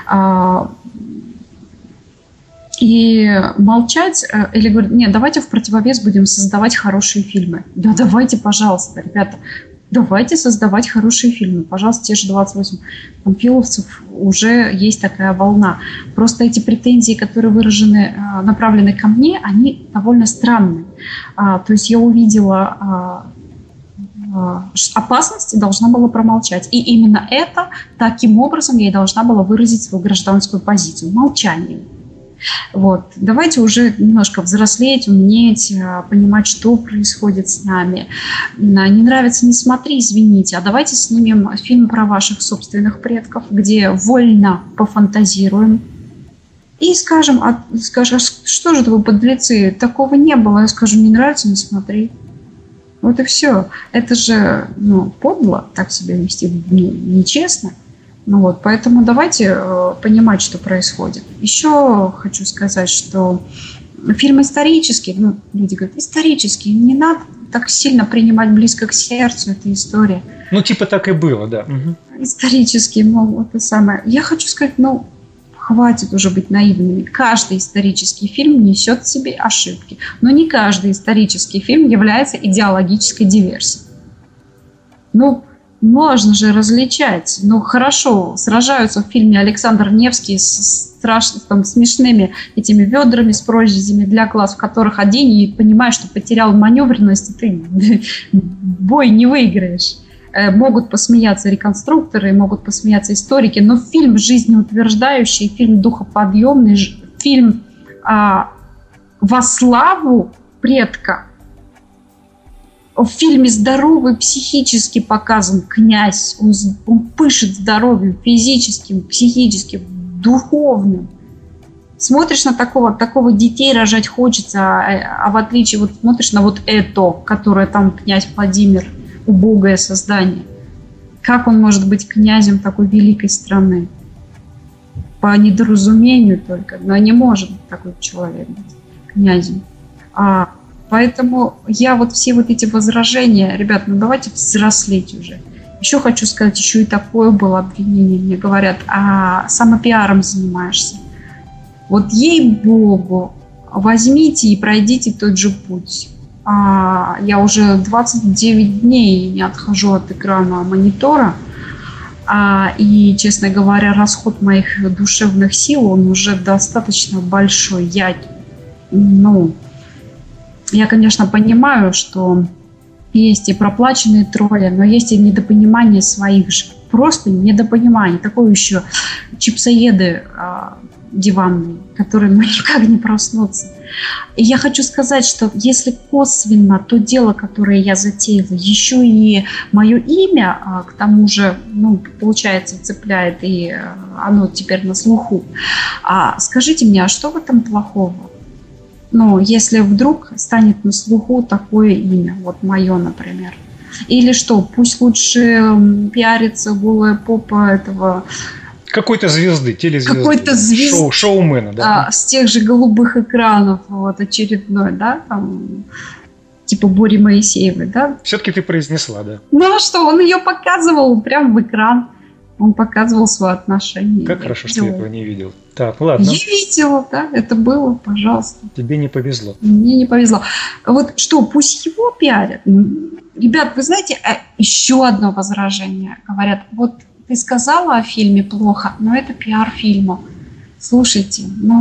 И молчать или говорить: нет, давайте в противовес будем создавать хорошие фильмы. Да давайте, пожалуйста, ребята, давайте создавать хорошие фильмы. Пожалуйста, те же 28 панфиловцев, уже есть такая волна. Просто эти претензии, которые выражены, направлены ко мне, они довольно странные. То есть я увидела опасность и должна была промолчать. И именно это, таким образом, я и должна была выразить свою гражданскую позицию. Молчанием. Вот. Давайте уже немножко взрослеть, умнеть, понимать, что происходит с нами. Не нравится — не смотри, извините, а давайте снимем фильм про ваших собственных предков, где вольно пофантазируем и скажем: что же это вы, подлецы, такого не было. Я скажу: не нравится — не смотри. Вот и все. Это же подло так себя вести, нечестно. Поэтому давайте понимать, что происходит. Еще хочу сказать, что фильм исторический, люди говорят: исторический, не надо так сильно принимать близко к сердцу эту историю. Так и было, да. Исторический, это самое. Я хочу сказать, хватит уже быть наивными. Каждый исторический фильм несет в себе ошибки, но не каждый исторический фильм является идеологической диверсией. Можно же различать. Хорошо, сражаются в фильме Александр Невский с смешными этими ведрами с прорезями для глаз, в которых одень, и понимаешь, что потерял маневренность, и ты бой не выиграешь. Могут посмеяться реконструкторы, могут посмеяться историки, но фильм жизнеутверждающий, фильм духоподъемный, фильм во славу предка. В фильме здоровый психически показан князь. Он пышет здоровьем физическим, психическим, духовным. Смотришь на такого детей рожать хочется, а в отличие вот смотришь на вот это, которое там князь Владимир, убогое создание. Как он может быть князем такой великой страны? По недоразумению только, но не может такой человек быть князем. Поэтому я вот все вот эти возражения, ребят, ну давайте взрослеть уже. Еще хочу сказать, еще и такое было обвинение, мне говорят, самопиаром занимаешься. Вот ей-богу, возьмите и пройдите тот же путь. Я уже 29 дней не отхожу от экрана монитора, и, честно говоря, расход моих душевных сил, он уже достаточно большой. Я, конечно, понимаю, что есть и проплаченные тролли, но есть и недопонимание своих же. Просто недопонимание. Такое еще чипсоеды диванные, которые никак не проснутся. И я хочу сказать, что если косвенно то дело, которое я затеяла, еще и мое имя, к тому же, получается, цепляет, и оно теперь на слуху. Скажите мне, а что в этом плохого? Если вдруг станет на слуху такое имя, вот мое, например. Или что, пусть лучше пиарится голая попа этого... Какой-то звезды, телезвезды. Какой-то звезды. Шоумена, да. С тех же голубых экранов, вот очередной, да, там, типа Бори Моисеевой, да. Все-таки ты произнесла, да. Ну а что, он ее показывал прямо в экран. Он показывал свое отношение. Как хорошо, что я этого не видел. Так, ладно. Я видела, да, это было, пожалуйста. Тебе не повезло. Мне не повезло. Вот что, пусть его пиарят. Ребят, вы знаете, еще одно возражение. Говорят, вот ты сказала о фильме плохо, но это пиар фильма. Слушайте,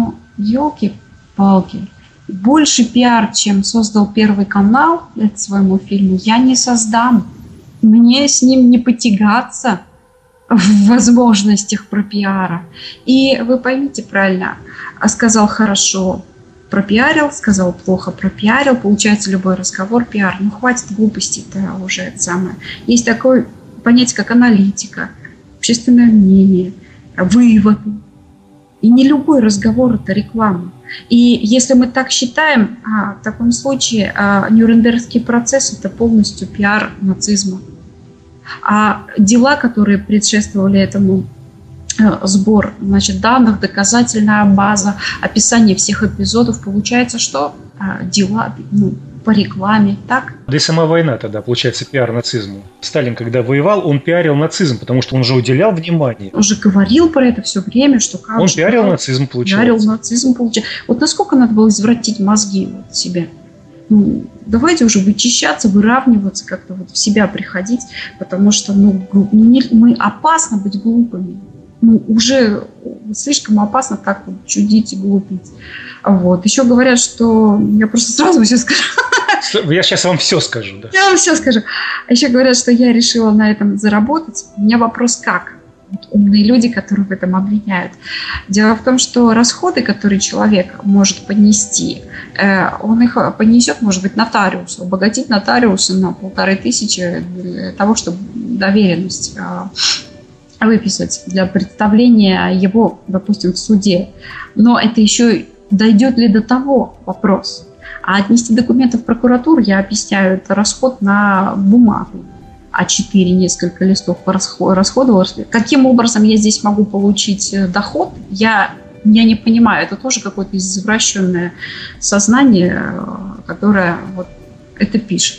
елки-палки. Больше пиар, чем создал Первый канал своему фильму, я не создам. Мне с ним не потягаться в возможностях про пиара. И вы поймите правильно, сказал хорошо, пропиарил, сказал плохо, пропиарил. Получается, любой разговор пиар. Хватит глупостей-то уже это самое. Есть такое понятие, как аналитика, общественное мнение, выводы. И не любой разговор – это реклама. И если мы так считаем, в таком случае Нюрнбергский процесс – это полностью пиар нацизма. А дела, которые предшествовали этому, сбор, данных, доказательная база, описание всех эпизодов, получается, что дела по рекламе, так? Да и сама война тогда, получается, пиар нацизму. Сталин, когда воевал, он пиарил нацизм, потому что он же уделял внимание. Он же говорил про это все время, что как он же... пиарил нацизм, получается. Пиарил нацизм, получается. Вот насколько надо было извратить мозги себе? Давайте уже вычищаться, выравниваться, как-то в себя приходить, потому что мы опасно быть глупыми. Уже слишком опасно так чудить и глупить. Вот. Еще говорят, что... Я просто сразу все скажу. Я сейчас вам все скажу, да. Я вам все скажу. Еще говорят, что я решила на этом заработать. У меня вопрос как? Умные люди, которые в этом обвиняют. Дело в том, что расходы, которые человек может понести, он их понесет, может быть, нотариусу, обогатить нотариуса на 1500 для того, чтобы доверенность выписать для представления его, допустим, в суде. Но это еще дойдет ли до того вопрос. А отнести документы в прокуратуру, я объясняю, это расход на бумагу. А4 несколько листов расходовала. Каким образом я здесь могу получить доход, я не понимаю. Это тоже какое-то извращенное сознание, которое вот это пишет.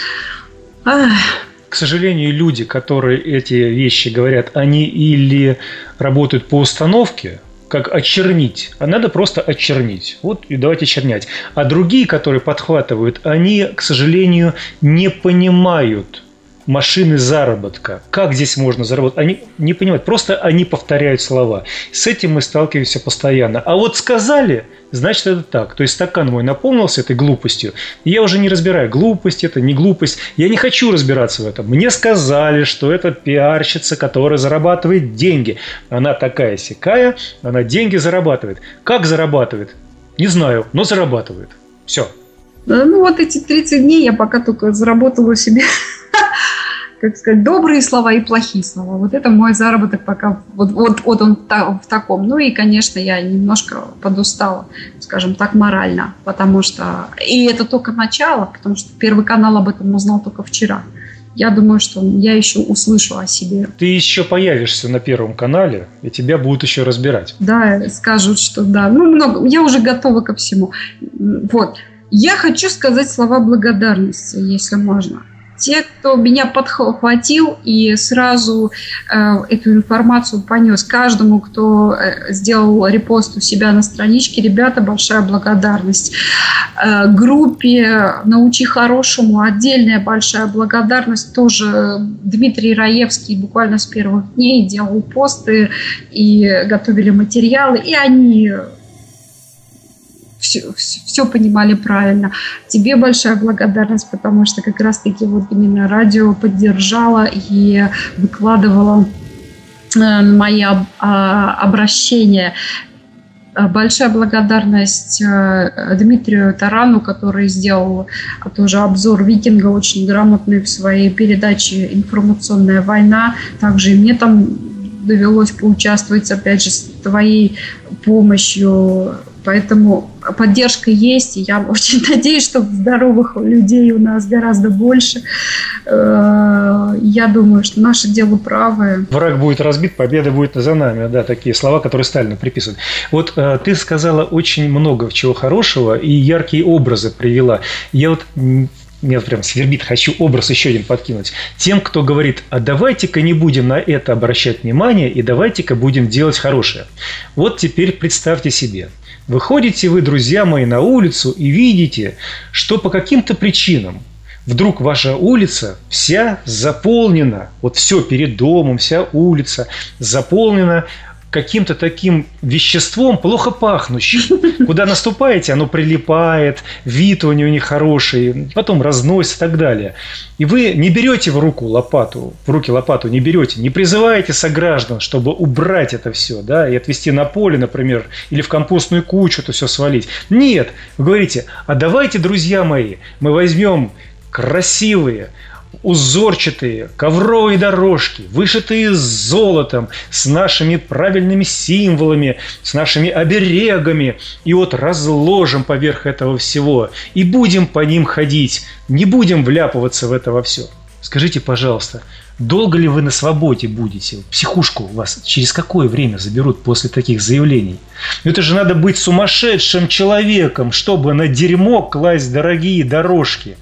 К сожалению, люди, которые эти вещи говорят, они или работают по установке, как очернить, а надо просто очернить. Вот и давайте очернять. А другие, которые подхватывают, они, к сожалению, не понимают машины заработка. Как здесь можно заработать? Они не понимают, просто они повторяют слова. С этим мы сталкиваемся постоянно. А вот сказали, значит это так. То есть стакан мой наполнился этой глупостью. И я уже не разбираю, глупость это, не глупость. Я не хочу разбираться в этом. Мне сказали, что это пиарщица, которая зарабатывает деньги. Она такая-сякая, она деньги зарабатывает. Как зарабатывает? Не знаю, но зарабатывает. Все. Вот эти 30 дней я пока только заработала себе как сказать, добрые слова и плохие слова. Вот это мой заработок пока, вот он в таком. Ну и, конечно, я немножко подустала, скажем так, морально, потому что, и это только начало, потому что Первый канал об этом узнал только вчера. Я думаю, что я еще услышу о себе. Ты еще появишься на Первом канале, и тебя будут еще разбирать. Да, скажут, что да. Ну, много. Я уже готова ко всему. Вот. Я хочу сказать слова благодарности, если можно. Те, кто меня подхватил и сразу эту информацию понес, каждому, кто сделал репост у себя на страничке, ребята, большая благодарность. Группе «Научи хорошему» отдельная большая благодарность. Тоже Дмитрий Раевский буквально с первых дней делал посты и готовили материалы, и они все понимали правильно. Тебе большая благодарность, потому что как раз-таки вот именно радио поддержало и выкладывало мои обращения. Большая благодарность Дмитрию Тарану, который сделал тоже обзор «Викинга», очень грамотный в своей передаче «Информационная война». Также и мне там довелось поучаствовать, опять же, с твоей помощью. Поэтому поддержка есть, и я очень надеюсь, что здоровых людей у нас гораздо больше. Я думаю, что наше дело правое. Враг будет разбит, победа будет за нами. Да, такие слова, которые Сталину приписывают. Вот ты сказала очень много чего хорошего и яркие образы привела. Я вот... Меня прям свербит, хочу образ еще один подкинуть. Тем, кто говорит, а давайте-ка не будем на это обращать внимание и давайте-ка будем делать хорошее. Вот теперь представьте себе. Выходите вы, друзья мои, на улицу и видите, что по каким-то причинам вдруг ваша улица вся заполнена, вот все перед домом, вся улица заполнена каким-то таким веществом, плохо пахнущим. Куда наступаете, оно прилипает, вид у него нехороший, потом разносит и так далее. И вы не берете в руки лопату не берете, не призываете сограждан, чтобы убрать это все, да, и отвезти на поле, например, или в компостную кучу это все свалить. Нет, вы говорите, а давайте, друзья мои, мы возьмем красивые, узорчатые ковровые дорожки, вышитые золотом, с нашими правильными символами, с нашими оберегами, и вот разложим поверх этого всего, и будем по ним ходить, не будем вляпываться в это во все. Скажите, пожалуйста, долго ли вы на свободе будете? Психушку вас через какое время заберут после таких заявлений? Ну это же надо быть сумасшедшим человеком, чтобы на дерьмо класть дорогие дорожки.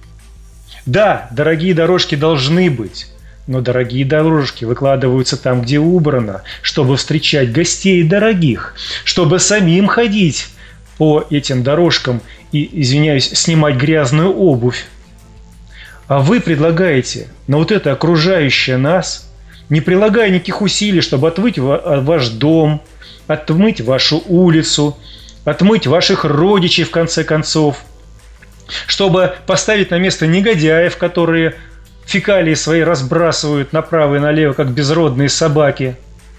Да, дорогие дорожки должны быть, но дорогие дорожки выкладываются там, где убрано, чтобы встречать гостей дорогих, чтобы самим ходить по этим дорожкам и, извиняюсь, снимать грязную обувь. А вы предлагаете на вот это окружающее нас, не прилагая никаких усилий, чтобы отмыть ваш дом, отмыть вашу улицу, отмыть ваших родичей, в конце концов, чтобы поставить на место негодяев, которые фекалии свои разбрасывают направо и налево, как безродные собаки,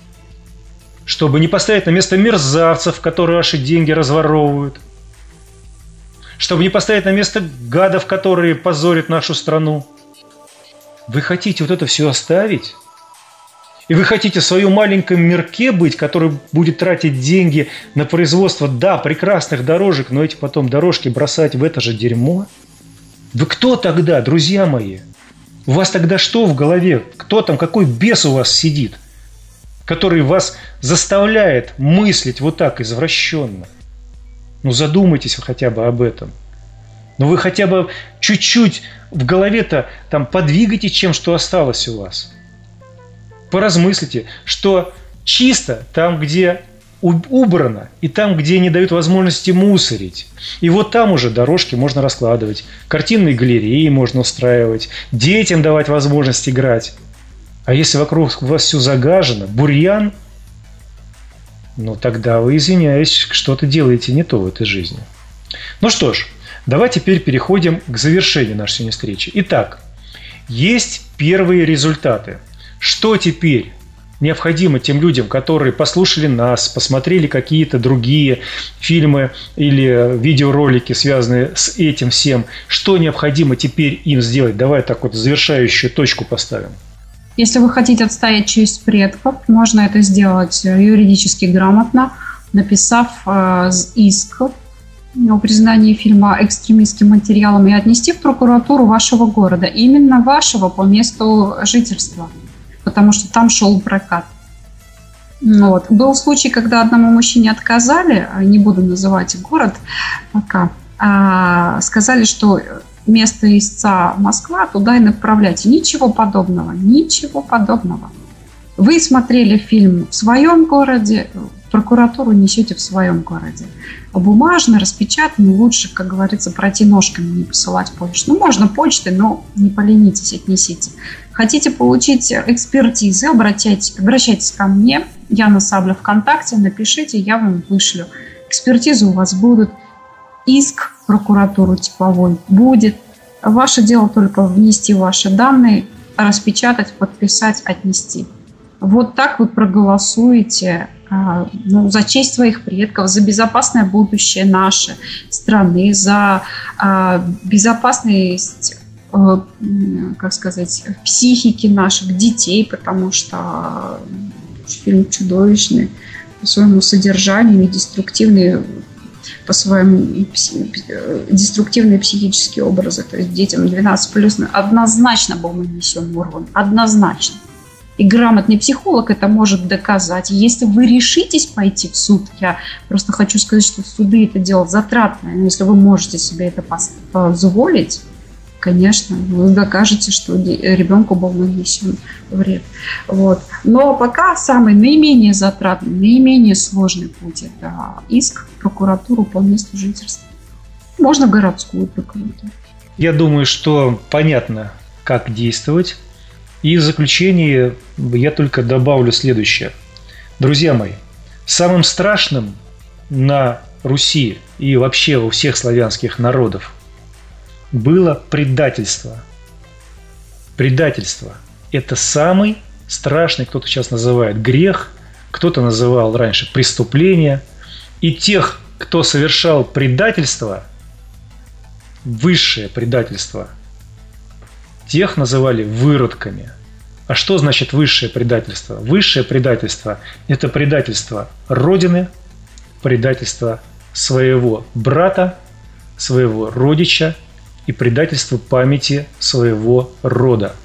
чтобы не поставить на место мерзавцев, которые ваши деньги разворовывают, чтобы не поставить на место гадов, которые позорят нашу страну. Вы хотите вот это все оставить? И вы хотите в своем маленьком мирке быть, который будет тратить деньги на производство, да, прекрасных дорожек, но эти потом дорожки бросать в это же дерьмо? Вы кто тогда, друзья мои? У вас тогда что в голове? Кто там, какой бес у вас сидит, который вас заставляет мыслить вот так извращенно? Ну задумайтесь вы хотя бы об этом. Ну вы хотя бы чуть-чуть в голове-то там подвигайте чем, что осталось у вас. Поразмыслите, что чисто там, где убрано, и там, где не дают возможности мусорить. И вот там уже дорожки можно раскладывать, картинные галереи можно устраивать, детям давать возможность играть. А если вокруг вас все загажено, бурьян, ну тогда вы, извиняюсь, что-то делаете не то в этой жизни. Ну что ж, давай теперь переходим к завершению нашей встречи. Итак, есть первые результаты. Что теперь необходимо тем людям, которые послушали нас, посмотрели какие-то другие фильмы или видеоролики, связанные с этим всем, что необходимо теперь им сделать? Давай так вот завершающую точку поставим. Если вы хотите отстоять честь предков, можно это сделать юридически грамотно, написав иск о признании фильма экстремистским материалом и отнести в прокуратуру вашего города, именно вашего по месту жительства, потому что там шел прокат. Вот. Был случай, когда одному мужчине отказали, не буду называть город пока, сказали, что место истца Москва, туда и направляйте. Ничего подобного, ничего подобного. Вы смотрели фильм в своем городе, прокуратуру несете в своем городе. Бумажно, распечатанно, лучше, как говорится, пройти ножками, не посылать почту. Ну, можно почтой, но не поленитесь, отнесите. Хотите получить экспертизы, обращайтесь ко мне, Яна Сабля ВКонтакте, напишите, я вам вышлю. Экспертизы у вас будут, иск в прокуратуру типовой будет. Ваше дело только внести ваши данные, распечатать, подписать, отнести. Вот так вы проголосуете за честь своих предков, за безопасное будущее нашей страны, за безопасность, как сказать, психики наших детей, потому что фильм чудовищный по своему содержанию и деструктивный по своему деструктивные психические образы. То есть детям 12+ однозначно был нанесен урон. Однозначно. И грамотный психолог это может доказать. Если вы решитесь пойти в суд, я просто хочу сказать, что суды это дело затратное. Но если вы можете себе это позволить, конечно, вы докажете, что ребенку был нанесен вред. Вот. Но пока самый наименее затратный, наименее сложный путь – это иск в прокуратуру по месту жительства. Можно городскую прокуратуру. Я думаю, что понятно, как действовать. И в заключение я только добавлю следующее. Друзья мои, самым страшным на Руси и вообще у всех славянских народов было предательство. Предательство – это самый страшный, кто-то сейчас называет грех, кто-то называл раньше преступление. И тех, кто совершал предательство, высшее предательство, тех называли выродками. А что значит высшее предательство? Высшее предательство – это предательство Родины, предательство своего брата, своего родича и предательство памяти своего рода.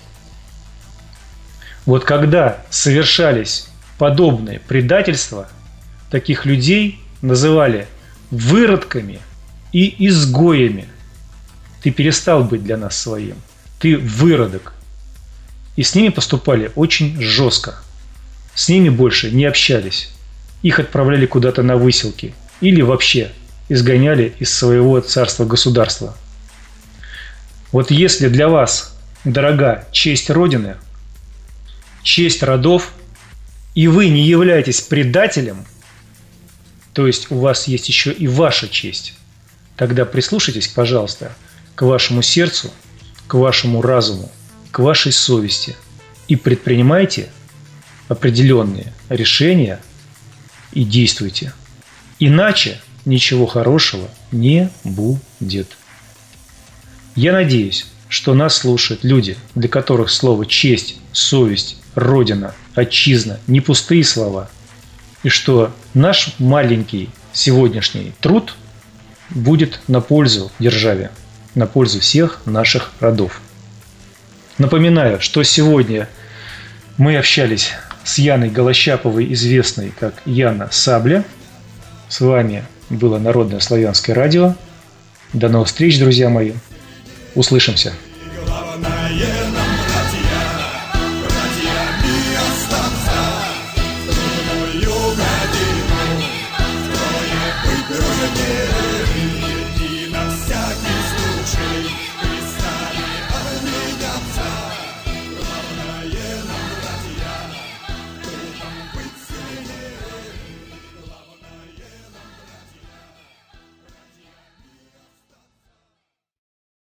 Вот когда совершались подобные предательства, таких людей называли выродками и изгоями. Ты перестал быть для нас своим. Ты выродок. И с ними поступали очень жестко. С ними больше не общались. Их отправляли куда-то на выселки. Или вообще изгоняли из своего царства-государства. Вот если для вас дорога честь Родины, честь родов, и вы не являетесь предателем, то есть у вас есть еще и ваша честь, тогда прислушайтесь, пожалуйста, к вашему сердцу, к вашему разуму, к вашей совести и предпринимайте определенные решения и действуйте. Иначе ничего хорошего не будет. Я надеюсь, что нас слушают люди, для которых слово «честь», «совесть», «родина», «отчизна» не пустые слова, и что наш маленький сегодняшний труд будет на пользу державе, на пользу всех наших родов. Напоминаю, что сегодня мы общались с Яной Голощаповой, известной как Яна Сабля. С вами было Народное славянское радио. До новых встреч, друзья мои. Услышимся.